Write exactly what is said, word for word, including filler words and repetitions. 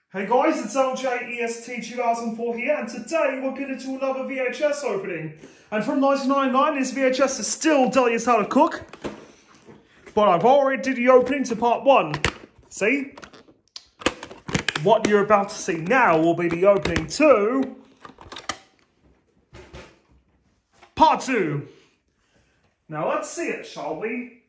Hey guys, it's L J E S T two thousand four here, and today we're going to do another V H S opening. And from nineteen ninety-nine, this V H S is still Delia's How to Cook, but I've already did the opening to part one. See? What you're about to see now will be the opening to part two. Now let's see it, shall we?